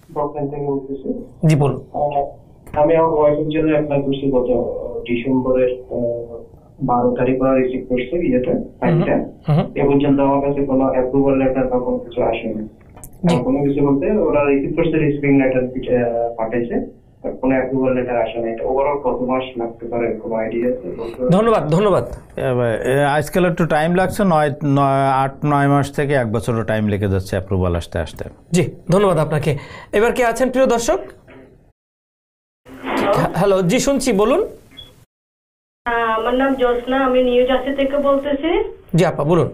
S1: জি বলুন।
S5: আমি আমার ওয়াইফের জন্য অ্যাপ্লাই করছি গত ডিসেম্বরের বারো তারিখ ওরা রিসিভ করছে ইয়েটা ফাইলটা। এ পর্যন্ত আমার কাছে কোনো অ্যাপ্রুভাল লেটার বা কোনো কিছু আসেনি। কোনো কিছু বলতে ওরা রিসিভ করছে, রিসিভিং লেটার পাঠাইছে, কোনো অ্যাপ্রুভাল লেটার আসে না। এটা ওভারঅল কত মাস লাগতে পারে, কোনো আইডিয়া আছে?
S1: ধন্যবাদ ধন্যবাদ।
S3: আজকাল একটু টাইম লাগছে, নয় নয় আট নয় মাস থেকে এক বছরও টাইম লেগে যাচ্ছে অ্যাপ্রুভাল আসতে আসতে।
S1: জি ধন্যবাদ আপনাকে। এবার কে আছেন প্রিয় দর্শক? হ্যালো, জি শুনছি, বলুন।
S12: আমার নাম জোসনা, আমি নিউ জার্সি থেকে বলতেছি।
S1: জি আপা বলুন।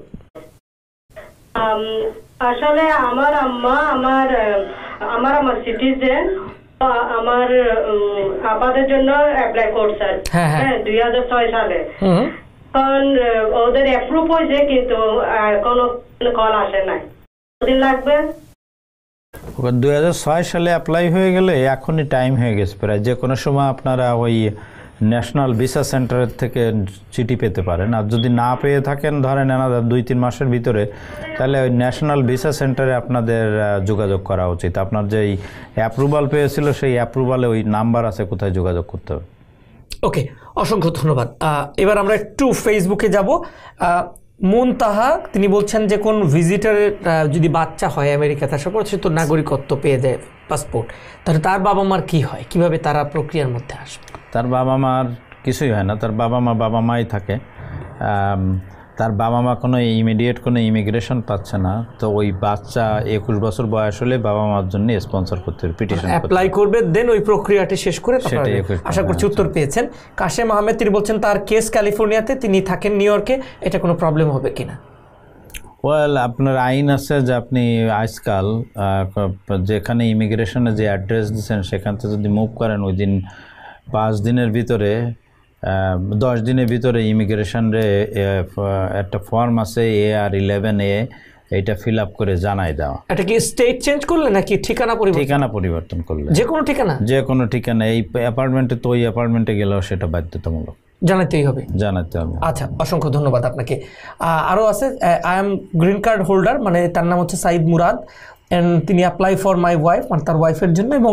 S12: আসলে আমার আম্মা আমার আমার আমার সিটিজেন, আমার আপাদের জন্য অ্যাপ্লাই করছে হ্যাঁ দুই হাজার ছয় সালে। কারণ ওদের অ্যাপ্রুভ হয়েছে কিন্তু কোনো কল আসে নাই। কতদিন লাগবে?
S3: দুই হাজার ছয় সালে অ্যাপ্লাই হয়ে গেলে এখনই টাইম হয়ে গেছে প্রায়। যে কোনো সময় আপনারা ওই ন্যাশনাল ভিসা সেন্টারের থেকে চিঠি পেতে পারেন। আর যদি না পেয়ে থাকেন, ধরেন এনাদের দুই তিন মাসের ভিতরে, তাহলে ওই ন্যাশনাল ভিসা সেন্টারে আপনাদের যোগাযোগ করা উচিত। আপনার যেই অ্যাপ্রুভাল পেয়েছিল সেই অ্যাপ্রুভালে ওই নাম্বার আছে, কোথায় যোগাযোগ করতে হবে।
S1: ওকে, অসংখ্য ধন্যবাদ। এবার আমরা একটু ফেসবুকে যাব। মুনতাহা তিনি বলছেন যে কোন ভিজিটারের যদি বাচ্চা হয় আমেরিকাতে আসার পর, সে তো নাগরিকত্ব পেয়ে যায়, পাসপোর্ট, তাহলে তার বাবা মার কী হয়, কিভাবে তারা প্রক্রিয়ার মধ্যে আসবে?
S3: তার বাবা মার কিছুই হয় না, তার বাবা মা বাবা মাই থাকে। তার বাবা মা কোনো ইমিডিয়েট কোনো ইমিগ্রেশন পাচ্ছে না, তো ওই বাচ্চা একুশ বছর বয়স হলে বাবা মার জন্য স্পন্সর করতে হবে, পিটিশন
S1: অ্যাপ্লাই করবে, দেন ওই প্রক্রিয়াটি শেষ করে। আশা করছি উত্তর পেয়েছেন। কাশেম আহমেদ তিনি বলছেন তার কেস ক্যালিফোর্নিয়াতে, তিনি থাকেন নিউ ইয়র্কে, এটা কোনো প্রবলেম হবে কিনা?
S3: ওয়েল, আপনার আইন আছে যে আপনি আজকাল যেখানে ইমিগ্রেশনে যে অ্যাড্রেস দিচ্ছেন সেখান থেকে যদি মুভ করেন, ওই দিন পাঁচ দিনের ভিতরে দশ দিনের ভিতরে ইমিগ্রেশনে একটা ফর্ম আছে এ আর ইলেভেন এ, এইটা ফিল আপ করে জানাই দেওয়া।
S1: এটা কি স্টেট চেঞ্জ করলে নাকি ঠিকানা পরিবর্তন?
S3: ঠিকানা পরিবর্তন করলে,
S1: যে কোনো ঠিকানা,
S3: যে কোনো ঠিকানা। এই অ্যাপার্টমেন্টে তো ওই অ্যাপার্টমেন্টে গেলেও সেটা বাধ্যতামূলক,
S1: জানাতেই হবে,
S3: জানাতে হবে।
S1: আচ্ছা, অসংখ্য ধন্যবাদ আপনাকে। আরও আছে, I am green card holder, মানে তার নাম হচ্ছে সাইদ মুরাদ, অ্যান্ড তিনি অ্যাপ্লাই ফর মাই ওয়াইফ, মানে তার ওয়াইফের জন্য, এবং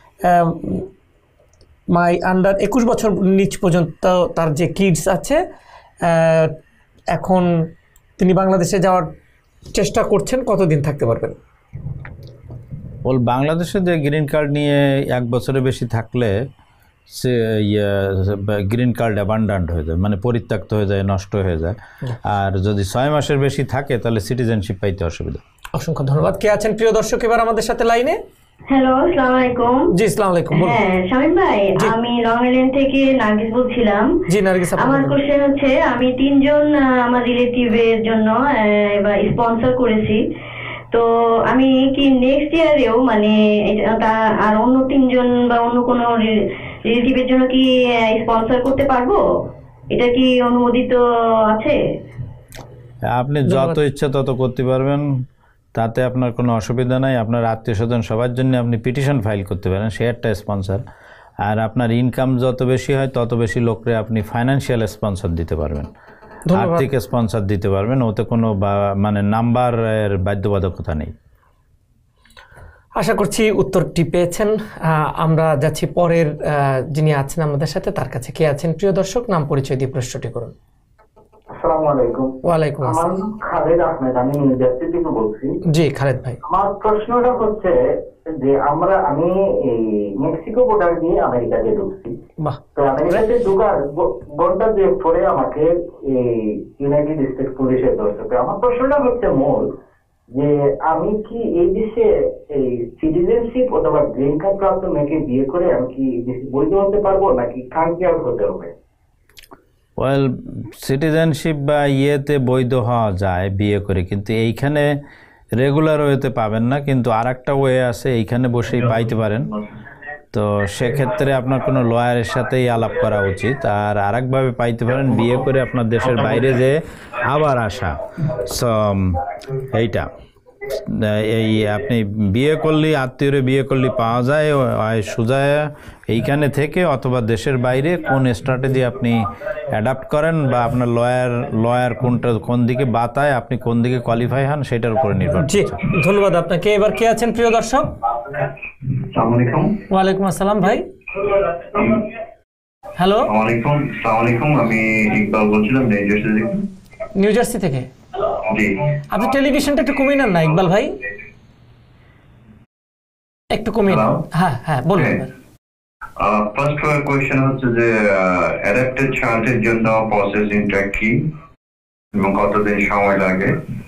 S1: মাই আন্ডার একুশ বছর নিচ পর্যন্ত তার যে কিডস আছে। এখন তিনি বাংলাদেশে যাওয়ার চেষ্টা করছেন, কতদিন থাকতে পারবেন?
S3: বল, বাংলাদেশে যে গ্রিন কার্ড নিয়ে এক বছরের বেশি থাকলে সে গ্রিন কার্ড অ্যাবান্ডান্ট হয়ে যায়, মানে পরিত্যক্ত হয়ে যায়, নষ্ট হয়ে যায়। আর যদি ছয় মাসের বেশি থাকে তাহলে সিটিজেনশিপ পাইতে অসুবিধা।
S1: অসংখ্য ধন্যবাদ। কে আছেন প্রিয় দর্শক এবার আমাদের সাথে লাইনে?
S13: হ্যালো, আসসালামু আলাইকুম।
S1: জি, আসসালামু আলাইকুম।
S13: হ্যাঁ শামীম ভাই, আমি লং আইল্যান্ড থেকে নার্গিস বলছিলাম।
S1: জি নার্গিস,
S13: আমার কোশ্চেন হচ্ছে, আমি তিনজন আমার রিলেটিভের জন্য এবার স্পন্সর করেছি, তো আমি কি নেক্সট ইয়ারেও মানে আর অন্য তিনজন বা অন্য কোনো রিলেটিভের জন্য কি স্পন্সর করতে পারবো? এটা কি অনুমোদিত আছে?
S3: আপনি যত ইচ্ছা তত করতে পারবেন, তাতে আপনার কোনো অসুবিধা নাই। আপনার আত্মীয় স্বজন সবার জন্য আপনি পিটিশন ফাইল করতে পারেন, সে একটা স্পন্সর। আর আপনার ইনকাম যত বেশি হয় তত বেশি লোকরে আপনি ফাইন্যান্সিয়াল স্পন্সর দিতে পারবেন, আর্থিক স্পন্সর দিতে পারবেন, ওতে কোনো মানে নাম্বারের বাধ্যবাধকতা নেই।
S1: আশা করছি উত্তরটি পেয়েছেন। আমরা যাচ্ছি পরের যিনি আছেন আমাদের সাথে, তার কাছে। কে আছেন প্রিয় দর্শক? নাম পরিচয় দিয়ে প্রশ্নটি করুন।
S14: আসসালামু আলাইকুম।
S1: ওয়ালাইকুম আসসালাম।
S14: আমার খালেদ আহমেদ, আমি নিউ জার্সি থেকে বলছি।
S1: জি খালেদ ভাই,
S14: আমার প্রশ্নটা হচ্ছে যে আমরা আমি এই মেক্সিকো বর্ডার দিয়ে আমেরিকাতে ঢুকছি। তো আমেরিকাতে ঢুকার ঘন্টা দুয়েক পরে আমাকে এই ইউনাইটেড স্টেটস পুলিশের ধরছে। তো আমার প্রশ্নটা হচ্ছে মূল যে আমি কি এই দেশে এই সিটিজেনশিপ অথবা গ্রিন কার্ড প্রাপ্ত মেয়েকে বিয়ে করে আমি কি দেশে বৈধ হতে পারবো নাকি কান্ট্রিয়াল হতে হবে?
S3: ওয়েল, সিটিজেনশিপ বা ইয়েতে বৈধ হওয়া যায় বিয়ে করে, কিন্তু এইখানে রেগুলার ওয়েতে পাবেন না। কিন্তু আর একটা ওয়ে আছে, এইখানে বসেই পাইতে পারেন। তো সেক্ষেত্রে আপনার কোনো লয়ারের সাথেই আলাপ করা উচিত। আর আরেকভাবে পাইতে পারেন বিয়ে করে আপনার দেশের বাইরে যে আবার আসা। সো এইটা এই আপনি বিয়ে করলে আত্মীয়রে বিয়ে করলে পাওয়া যায় সোজা এইখানে থেকে, অথবা দেশের বাইরে কোন স্ট্র্যাটেজি আপনি অ্যাডাপ্ট করেন বা আপনার লয়ার লয়ার কোনটা কোন দিকে বাতায়, আপনি কোন দিকে কোয়ালিফাই হন সেটার উপরে নির্ভর করছে।
S1: ধন্যবাদ আপনাকে। এবার কে আছেন প্রিয় দর্শক?
S15: আসসালামু আলাইকুম।
S1: ওয়ালাইকুম আসসালাম ভাই। হ্যালো,
S15: ওয়ালাইকুম আসসালাম। আলাইকুম, আমি ইকবাল বলছিলাম নিউ জার্সি থেকে।
S1: নিউ জার্সি থেকে?
S15: জি।
S1: আপনি টেলিভিশনটা একটু কমিয়ে নেন না ইকবাল ভাই, একটু কমিয়ে নেন। হ্যাঁ হ্যাঁ বলুন।
S15: ফার্স্ট কোয়েশ্চেন হচ্ছে যে অ্যাডাপ্টেড চাইল্ডের জন্য প্রসেসিংটা কি এবং কতদিন সময় লাগে?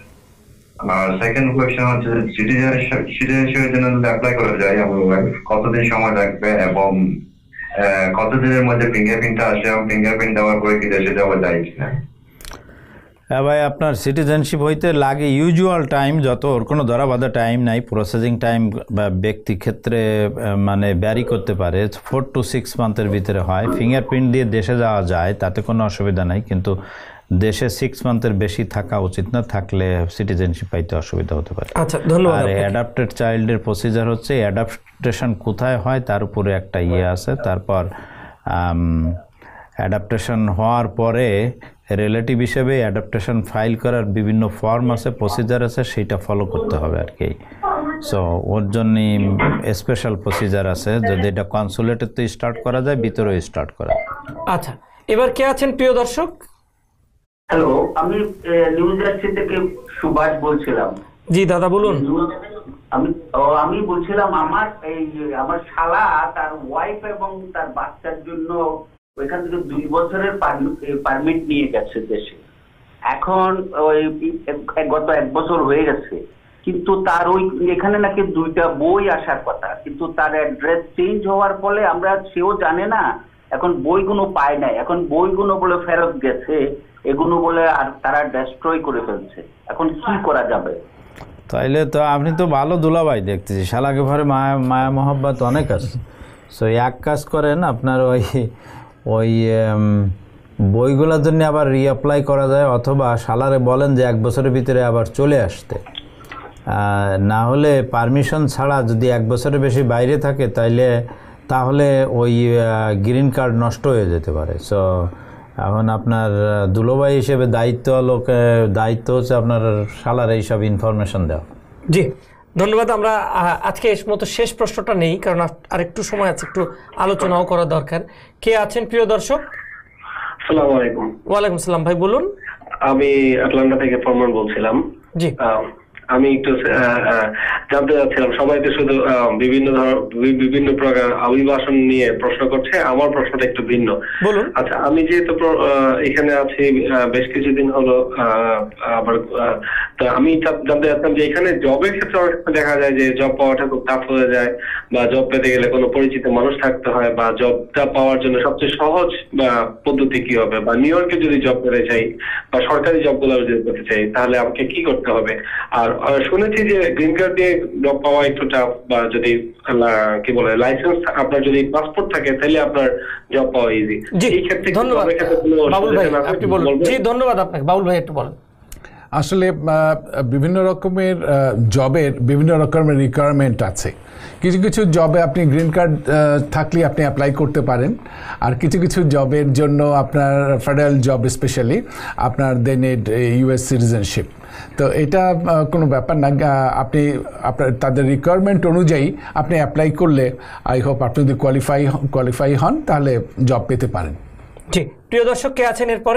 S15: আর সেকেন্ড কোয়েশ্চেন হচ্ছে সিটিজেনশিপ সিটিজেনশিপের জন্য যদি অ্যাপ্লাই করা যায় আমার কতদিন সময় লাগবে এবং কতদিনের মধ্যে ফিঙ্গারপ্রিন্টটা আসে এবং ফিঙ্গারপ্রিন্ট দেওয়ার পরে কি দেশে যাওয়া যায় কিনা?
S3: হ্যাঁ ভাই, আপনার সিটিজেনশিপ হইতে লাগে ইউজুয়াল টাইম, যত ওর কোনো ধরা বাঁধা টাইম নাই। প্রসেসিং টাইম বা ব্যক্তি ক্ষেত্রে মানে ব্যারি করতে পারে, ফোর টু সিক্স মান্থের ভিতরে হয়। ফিঙ্গারপ্রিন্ট দিয়ে দেশে যাওয়া যায়, তাতে কোনো অসুবিধা নাই, কিন্তু দেশে সিক্স মান্থের বেশি থাকা উচিত না, থাকলে সিটিজেনশিপ পাইতে অসুবিধা হতে পারে।
S1: আচ্ছা ধন্যবাদ।
S3: আর অ্যাডাপ্টেড চাইল্ডের প্রসিজার হচ্ছে অ্যাডাপ্টেশন কোথায় হয় তার উপরে একটা ইয়ে আছে। তারপর অ্যাডাপ্টেশন হওয়ার পরে রিলেটিভ হিসেবে অ্যাডাপ্টেশন ফাইল করার বিভিন্ন ফর্ম আছে, প্রসিজার আছে, সেইটা ফলো করতে হবে আর কি। সো ওর জন্যই স্পেশাল প্রসিজার আছে, যদি এটা কনসুলেটের তো স্টার্ট করা যায়, ভিতরেও স্টার্ট করা।
S1: আচ্ছা, এবার কে আছেন প্রিয় দর্শক?
S16: হ্যালো, আমি নিউ জার্সি থেকে সুভাষ বলছিলাম।
S1: জি দাদা বলুন।
S16: আমি আমি বলছিলাম আমার এই আমার শালা তার ওয়াইফ এবং তার বাচ্চার জন্য ওইখান থেকে দুই বছরের পারমিট নিয়ে গেছে দেশে। এখন ওই গত এক বছর হয়ে গেছে, কিন্তু তার ওই এখানে নাকি দুইটা বই আসার কথা, কিন্তু তার অ্যাড্রেস চেঞ্জ হওয়ার ফলে আমরা সেও জানে না, এখন বইগুলো পায় নাই। এখন বইগুলো বলে ফেরত গেছে, এগুলো বলে আর তারা ডেস্ট্রয় করে ফেলছে। এখন কি করা যাবে?
S3: তাইলে তো আপনি তো ভালো দুলাভাই দেখতেছি, শালাকে ভরে মায়া মায়া মহব্বত অনেক আছে। সো এক কাজ করেন, আপনার ওই ওই বইগুলোর জন্য আবার রিঅ্যাপ্লাই করা যায়, অথবা শালারে বলেন যে এক বছরের ভিতরে আবার চলে আসতে। না হলে পারমিশন ছাড়া যদি এক বছরের বেশি বাইরে থাকে তাইলে তাহলে ওই গ্রিন কার্ড নষ্ট হয়ে যেতে পারে। সো এখন আপনার দুলোভাই হিসেবে দায়িত্ব লোকে দায়িত্ব হচ্ছে আপনার শালার এইসব ইনফরমেশন দেওয়া।
S1: জি ধন্যবাদ। আমরা আজকে এর মতো শেষ প্রশ্নটা নেই, কারণ আর একটু সময় আছে, একটু আলোচনাও করা দরকার। কে আছেন প্রিয় দর্শক?
S17: আসসালামু আলাইকুম।
S1: ওয়ালাইকুম সালাম ভাই বলুন।
S17: আমি আটলান্টা থেকে ফরমান বলছিলাম।
S1: জি,
S17: আমি একটু জানতে চাচ্ছিলাম, সবাই তো শুধু বিভিন্ন ধর বিভিন্ন প্রকার অভিবাসন নিয়ে প্রশ্ন করছে, আমার প্রশ্নটা একটু ভিন্ন।
S1: বলুন।
S17: আচ্ছা, আমি যেহেতু এখানে আছি বেশ কিছুদিন হলো, আবার তো আমি জানতে চাচ্ছিলাম যে এখানে জবের ক্ষেত্রে অনেক দেখা যায় যে জব পাওয়াটা খুব টাফ হয়ে যায়, বা জব পেতে গেলে কোনো পরিচিত মানুষ থাকতে হয়, বা জবটা পাওয়ার জন্য সবচেয়ে সহজ বা পদ্ধতি কি হবে, বা নিউ ইয়র্কে যদি জব পেতে চাই বা সরকারি জবগুলো যদি পেতে চাই তাহলে আমাকে কি করতে হবে? আর শুনেছি যে গ্রিন কার্ড দিয়ে জব পাওয়া একটু টাফ, বা যদি কি বলে লাইসেন্স আপনার যদি পাসপোর্ট থাকে তাহলে আপনার জব পাওয়া ইজি। এই ক্ষেত্রে
S1: ধন্যবাদ বাবুল ভাই, আপনি বলুন। জি ধন্যবাদ আপনাকে। বাবুল ভাই একটু বলেন।
S4: আসলে বিভিন্ন রকমের জবের বিভিন্ন রকমের রিকোয়ারমেন্ট আছে। কিছু কিছু জবে আপনি গ্রিন কার্ড থাকলে আপনি অ্যাপ্লাই করতে পারেন, আর কিছু কিছু জবের জন্য আপনার ফেডারেল জব স্পেশালি আপনার দে নিড ইউএস সিটিজেনশিপ। তো এটা কোনো ব্যাপার না, আপনি আপনার তাদের রিকোয়ারমেন্ট অনুযায়ী আপনি অ্যাপ্লাই করলে আই হোপ আপনি যদি কোয়ালিফাই কোয়ালিফাই হন তাহলে জব পেতে পারেন।
S1: জি প্রিয় দর্শক, কে আছেন এরপরে?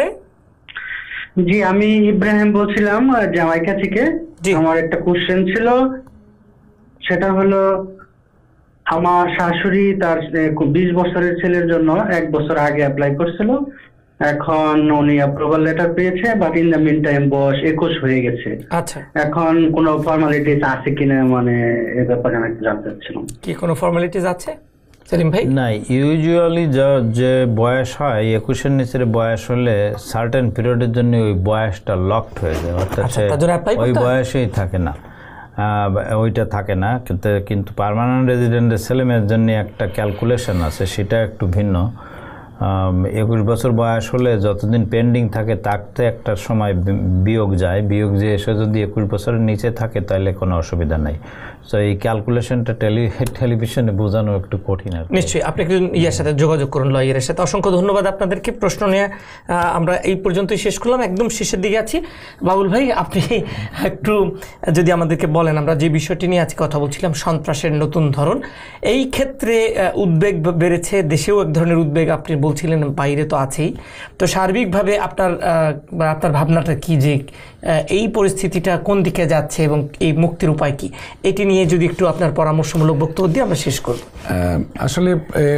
S18: জি আমি ইব্রাহিম বলছিলাম জামাইকা থেকে। আমার একটা কোশ্চেন ছিল, সেটা হলো আমার শাশুড়ি তার বিশ বছরের ছেলের জন্য এক বছর আগে অ্যাপ্লাই করছিল, এখন উনি অ্যাপ্রুভাল লেটার পেয়েছে, but in the mean time বয়স একুশ হয়ে গেছে।
S1: আচ্ছা,
S18: এখন কোনো ফর্মালিটিস আছে কিনা, মানে এ ব্যাপারে আমি একটু জানতে চাচ্ছিলাম।
S1: কি কোনো ফর্মালিটিস আছে সেলিম ভাই?
S3: না, ইউজুয়ালি যে বয়স হয় একুশের নিচের বয়স হলে সার্টেন পিরিয়ডের জন্য ওই বয়সটা লকড হয়ে যায়, অর্থাৎ ওই বয়সেই থাকে না। ওইটা থাকে না, কিন্তু কিন্তু পার্মানেন্ট রেজিডেন্টের ছেলেমেয়ের জন্য একটা ক্যালকুলেশন আছে, সেটা একটু ভিন্ন। একুশ বছর বয়স হলে যতদিন পেন্ডিং থাকে তাতে একটা সময় বিয়োগ যায়, বিয়োগ যে এসে যদি একুশ বছরের নিচে থাকে তাহলে কোনো অসুবিধা নাই। তো এই ক্যালকুলেশনটা টেলি টেলিভিশনে বোঝানো একটু কঠিন। আর
S1: নিশ্চয়ই আপনি একটু ইয়ার সাথে যোগাযোগ করুন, লয়ারের সাথে। অসংখ্য ধন্যবাদ আপনাদেরকে। প্রশ্ন নিয়ে আমরা এই পর্যন্তই শেষ করলাম, একদম শেষের দিকে আছি। বাবুল ভাই, আপনি একটু যদি আমাদেরকে বলেন, আমরা যে বিষয়টি নিয়ে আজকে কথা বলছিলাম, সন্ত্রাসের নতুন ধরন, এই ক্ষেত্রে উদ্বেগ বেড়েছে, দেশেও এক ধরনের উদ্বেগ আপনি বলছিলেন, বাইরে তো আছেই। তো সার্বিকভাবে আপনার আপনার ভাবনাটা কি, যে এই পরিস্থিতিটা কোন দিকে যাচ্ছে এবং এই মুক্তির উপায় কি, এটি নিয়ে যদি একটু আপনার পরামর্শমূলক বক্তব্য দিয়ে আমরা শেষ করব।
S4: আসলে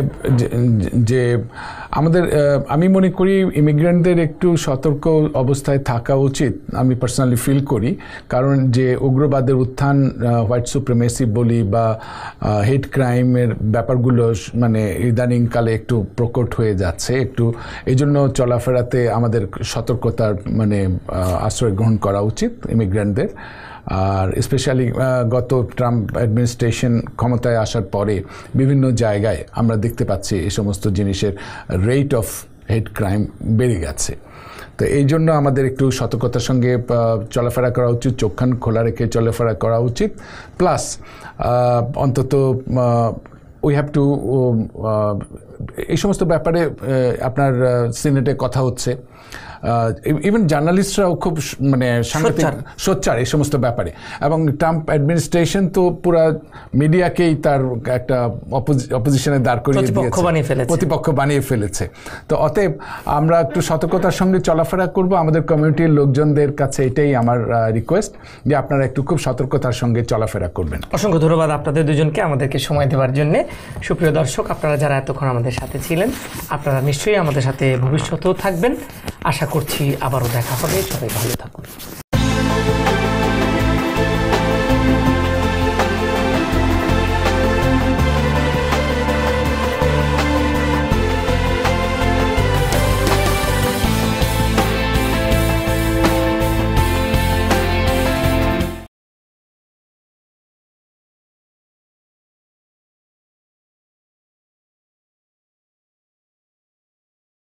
S4: যে আমাদের, আমি মনে করি ইমিগ্রেন্টদের একটু সতর্ক অবস্থায় থাকা উচিত, আমি পার্সোনালি ফিল করি। কারণ যে উগ্রবাদের উত্থান, হোয়াইট সুপ্রিমেসি বলি বা হেট ক্রাইমের ব্যাপারগুলো মানে ইদানিংকালে একটু প্রকট হয়ে যাচ্ছে, একটু এই জন্য চলাফেরাতে আমাদের সতর্কতার মানে আশ্রয় গ্রহণ করা উচিত ইমিগ্রেন্টদের। আর স্পেশালি গত ট্রাম্প অ্যাডমিনিস্ট্রেশন ক্ষমতায় আসার পরে বিভিন্ন জায়গায় আমরা দেখতে পাচ্ছি এই সমস্ত জিনিসের রেট অফ হেট ক্রাইম বেড়ে গেছে। তো এই জন্য আমাদের একটু সতর্কতার সঙ্গে চলাফেরা করা উচিত, চোখ কান খোলা রেখে চলাফেরা করা উচিত। প্লাস অন্তত উই হ্যাভ টু, এই সমস্ত ব্যাপারে আপনার সিনেটে কথা হচ্ছে, ইভেন জার্নালিস্টরাও খুব মানে সাংঘাতিক সোচ্চার এই সমস্ত ব্যাপারে। এবং ট্রাম্প অ্যাডমিনিস্ট্রেশন তো পুরা মিডিয়াকেই তার একটা অপোজিশনে দাঁড় করিয়ে দিয়েছে, প্রতিপক্ষ বানিয়ে ফেলেছে। তো অতএব আমরা একটু সতর্কতার সঙ্গে চলাফেরা করব। আমাদের কমিউনিটির লোকজনদের কাছে এটাই আমার রিকোয়েস্ট, যে আপনারা একটু খুব সতর্কতার সঙ্গে চলাফেরা করবেন।
S1: অসংখ্য ধন্যবাদ আপনাদের দুজনকে আমাদেরকে সময় দেওয়ার জন্য। সুপ্রিয় দর্শক, আপনারা যারা এতক্ষণ আমাদের সাথে ছিলেন, আপনারা নিশ্চয়ই আমাদের সাথে ভবিষ্যতেও থাকবেন। আশা করছি আবারও দেখা হবে। সবাই ভালো থাকুন।